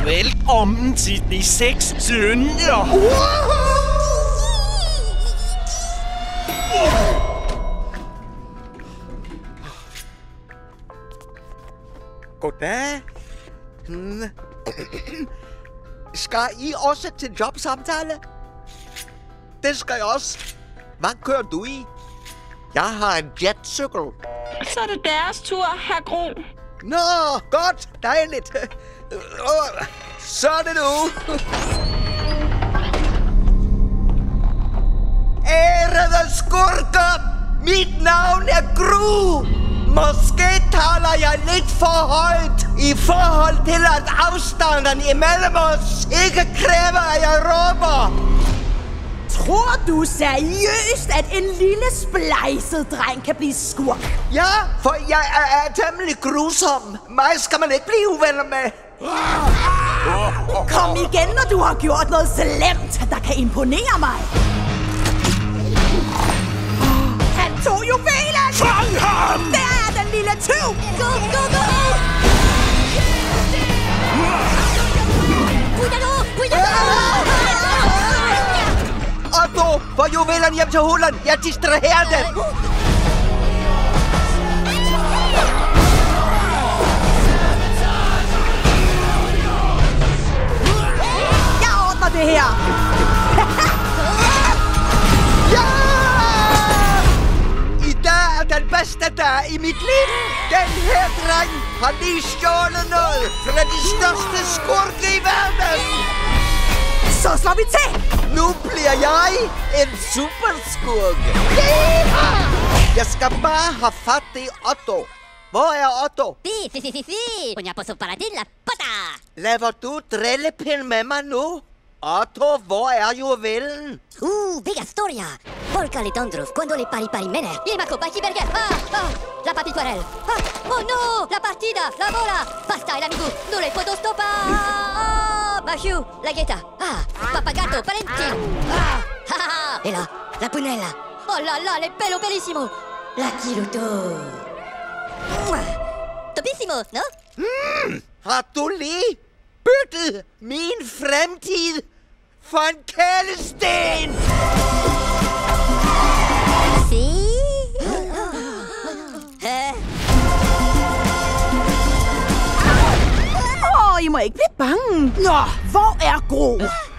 Velkommen til de 6 sønner. Goddag. Skal I også til jobsamtale? Det skal jeg også. Hvad kører du i? Jeg har en jetcykel. Så er det deres tur, herr Gro. Nå, godt. Dejligt. Så er det nu. Ærede skurker, mit navn er Gru. Måske taler jeg lidt for højt i forhold til, at afstanden imellem os ikke kræver, at jeg råber. Tror du seriøst, at en lille splejset dreng kan blive skurk? Ja, for jeg er temmelig grusom. Mig skal man ikke blive uvenner med. Kom igen, når du har gjort noget slemt, der kan imponere mig. Han tog juvelen! Fang ham! Der er den lille tyv! Go, go, go! Otto, få juvelen hjem til hulen. Jeg distraherer den. Jeg ordner det her! Ja! I dag er den bedste dag i mit liv. Den her dreng har lige stjålet noget fra de største skurke i verden. Så slår vi til! Nu bliver jeg en superskurk. Jeg skal bare have fat i Otto. Hvor er Otto? Sí. Una poso para ti la pata. Laver du drillepinde med mig nu? Otto, hvor er juvelen? Big storia. Porca le tondros, cuando le pari mene. Il maco, baki berger. La papitorel. Oh no, la partida, la bola. Basta el amigo, no le puedo stopar. Bajiu, la gueta. Papagato, Palentin. E la punella. Oh la la, le pelo bellissimo. La kiloto. Topissimo, no? Har du lige byttet min fremtid for en kælesten? Si? I må ikke blive bange. Nå, hvor er Gro?